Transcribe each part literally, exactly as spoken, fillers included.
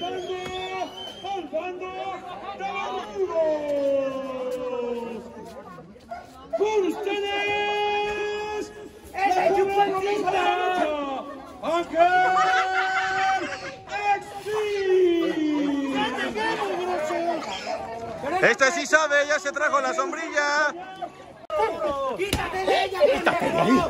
al bando de Barbudos. Con ustedes, ¡ese chuponcito! ¡Ángel Extreme! Este sí sabe, ya se trajo la sombrilla. ¡Quítate de ella! ¡Quítate de ahí!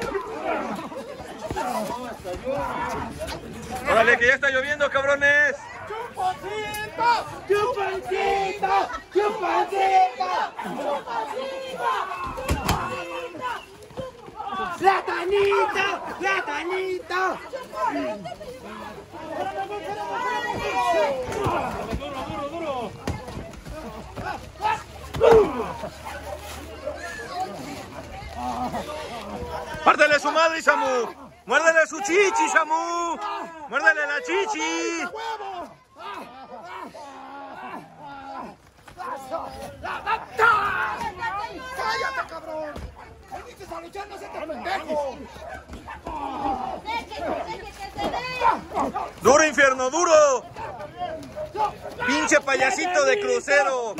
Órale, que ya está lloviendo, cabrones. ¡Chuponcito! ¡Chuponcito! ¡Chuponcito! ¡Chuponcito! ¡Platanito! ¡Platanito! ¡Duro, duro, duro! ¡Pártele su madre, Samu! ¡Muérdele su chichi, Samu! ¡Muérdele la chichi! ¡Cállate, cabrón! ¡Veniste a luchar, no se te pendejo! ¡Duro, infierno, duro! ¡Pinche payasito de crucero!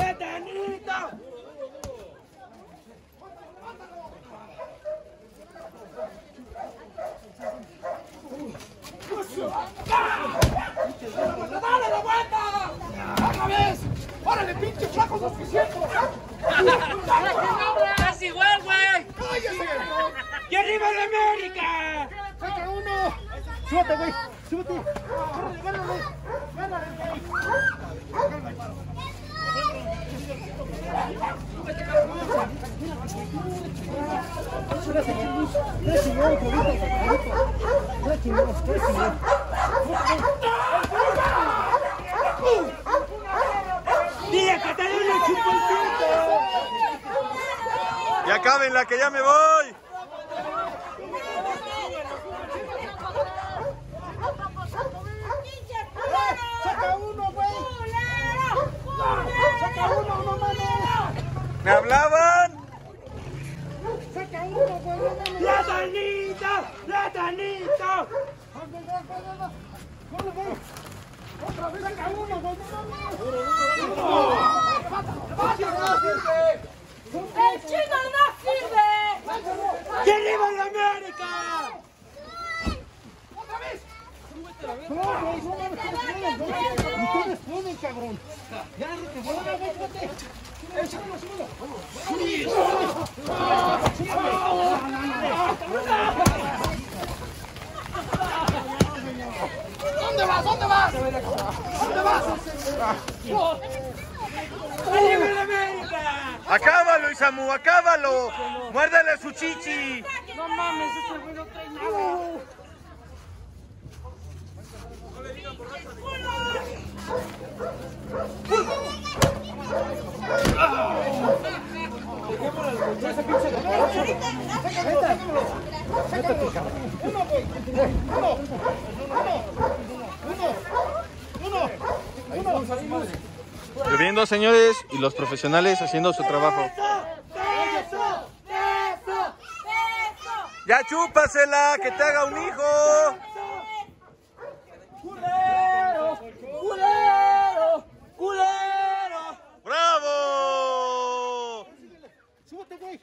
¡Dale la vuelta! ¡Otra vez! ¡Órale, pinche flaco suficiente! ¡Es igual, güey! ¡Cállese! ¡Y arriba la América! ¡Saca uno! ¡Súbete, güey! ¡Súbete! ¡Córrele, gánale! ¡Gánale, güey! ¡Dile que te den el chuponcito! ¡Ya acábenla, que ya me voy! ¡Saca uno, güey! ¡Saca uno, no mames! ¿Me hablaban? ¡Saca uno, güey! ¡No mames! ¡Platanito! ¡Platanito! ¡Corre, güey! ¡Otra vez saca uno, güey! ¡No mames! ¡El chino no sirve! ¡Y arriba la América! ¡Otra vez! ¡No, güey! ¡No mames! ¡Ustedes pueden, cabrón! ¡Ya, te voy a dar, güey! ¡Súbete! ¡Eh, súbelo, súbelo! ¿Dónde vas? ¿Dónde vas? ¿Dónde vas? ¡Arriba la América! ¡Acábalo, Isamu, acábalo! ¡Muérdele su chichi! No mames, este güey no trae nada. Lloviendo, señores, y los profesionales haciendo su trabajo. ¡Ya chúpasela, que te haga un hijo! ¡Culero! ¡Culero! ¡Culero! ¡Bravo! ¡Súbete, güey!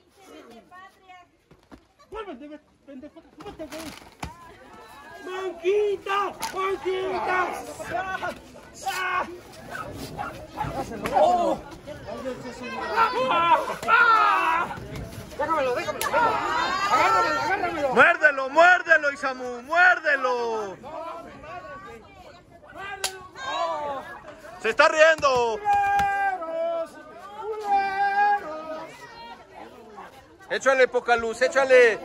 ¡Vuélvete, pendejo! ¡Súbete, güey! ¡Manquita! ¡Manquita! ¡Ah! ¡Oh! ¡Ah! ¡Ah! ¡Déjamelo, déjamelo! ¡Agárramelo, agárramelo! ¡Muérdelo, muérdelo, Isamu! ¡Muérdelo! ¡Se está riendo! ¡Culeros! ¡Culeros! ¡Échale poca luz, échale!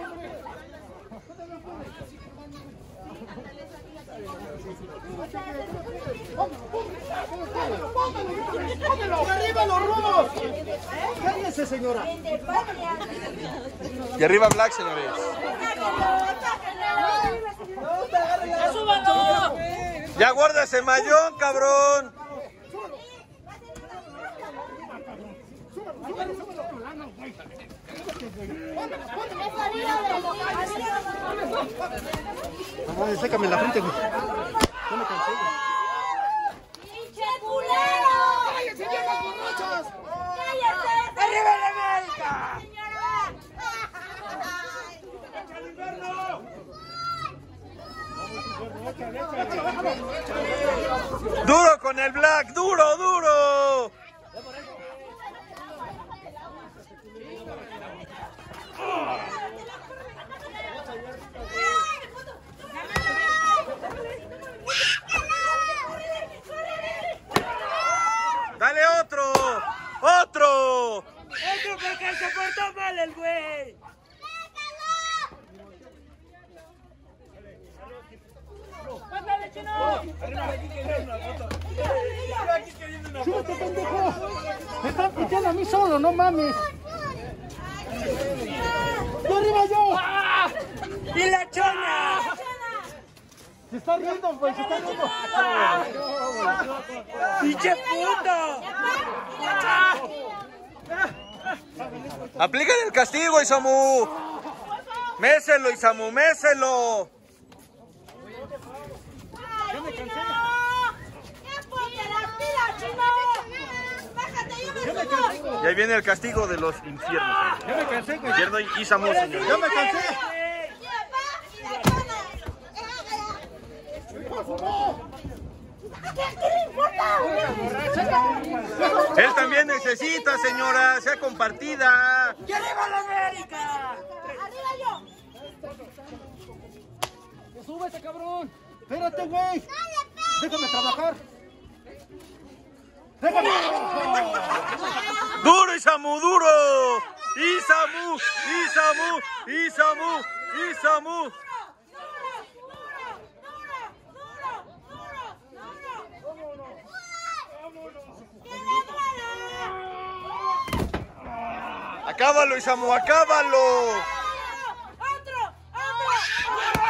¡Póngalo! ¡Arriba los rudos! ¡Cállese, señora! Y arriba Black, señores. ¡Súbalo! ¡Ya guarda ese mayón, cabrón! Sácame la frente, güey. No me cansé, güey. ¡Dale otro! ¡Otro! ¡Otro porque se portó mal el güey! ¡Mándale, chino! ¡Súbete, pendejo! Me están piteando a mí solo, no mames. ¡Yo arriba yo! ¡Ah! ¡Y la chona! Se está riendo, güey, se está riendo. ¡Pinche puto! Aplícale el castigo, Isamu. Méselo, Isamu, méselo. Ya me cansé. Ya me cansé, güey. Y ahí viene el castigo de los infiernos. Ya me cansé, güey. Infierno y Isamu, señor. Ya me cansé. Él también necesita, señora, sea compartida. ¡Que arriba la América! ¡Arriba yo! ¡Súbete, cabrón! Espérate, güey. Déjame trabajar. Déjame. ¡Duro, Isamu, duro! ¡Isamu, Isamu, Isamu, Isamu! ¡Acábalo, Isamu, acábalo! ¡Otro! ¡Otro!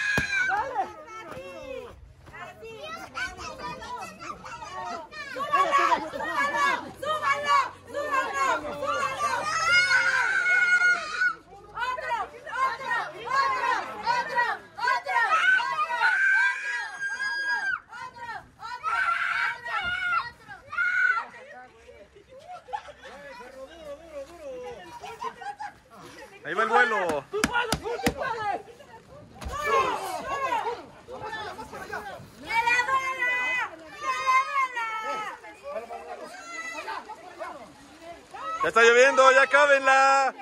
¡Súbalo! ¡Súbalo! ¡Súbalo! ¡Súbalo! ¡Otro! ¡Otro! ¡Otro! ¡Otro! ¡Otro! Ahí va el vuelo. ¡Tú puedes, tú puedes! Ya está lloviendo, ya cábenla.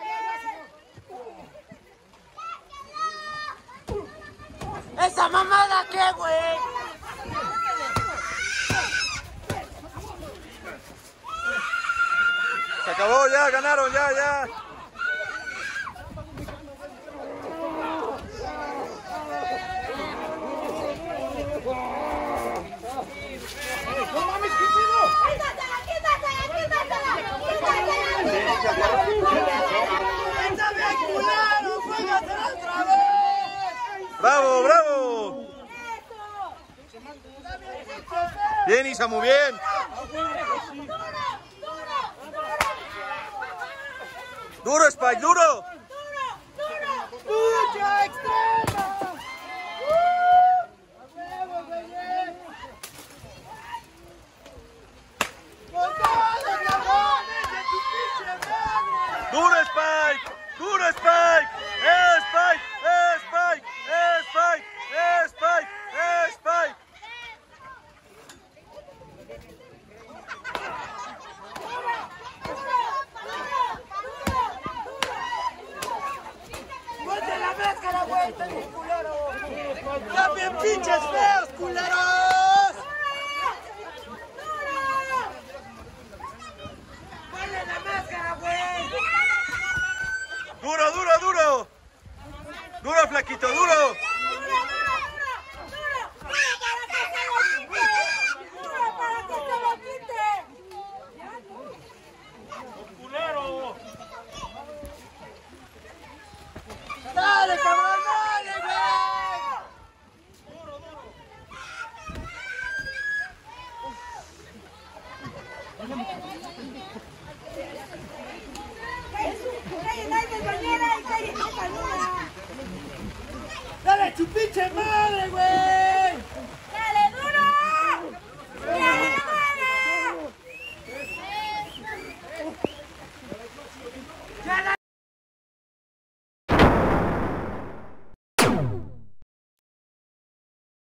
¿Esa mamada qué, güey? Se acabó, ya ganaron, ya, ya. ¡No mames, qué pedo! ¡Quítatela, quítatela, quítatela! ¡Quítatela, quítatela! ¡Está bien, culero! ¡Juégatela otra vez! ¡Bravo, bravo! Bien, Isamu, bien. Duro, Spike, duro. ¡Lucha extrema! Duro, Spike. Duro, Spike. ¡Eh, Spike! ¡Eh, Spike! ¡Eh, Spike! ¡Eh, Spike! ¡Eh, Spike! ¡Ponte la máscara, güey! ¡Están bien culeros! ¡Están bien pinches feos, culeros! ¡Ponle la máscara, güey! Duro, duro, duro. Duro, flaquito, duro. ¡Dale, cabrón! ¡Dale, güey! ¡Dale, su pinche madre, güey!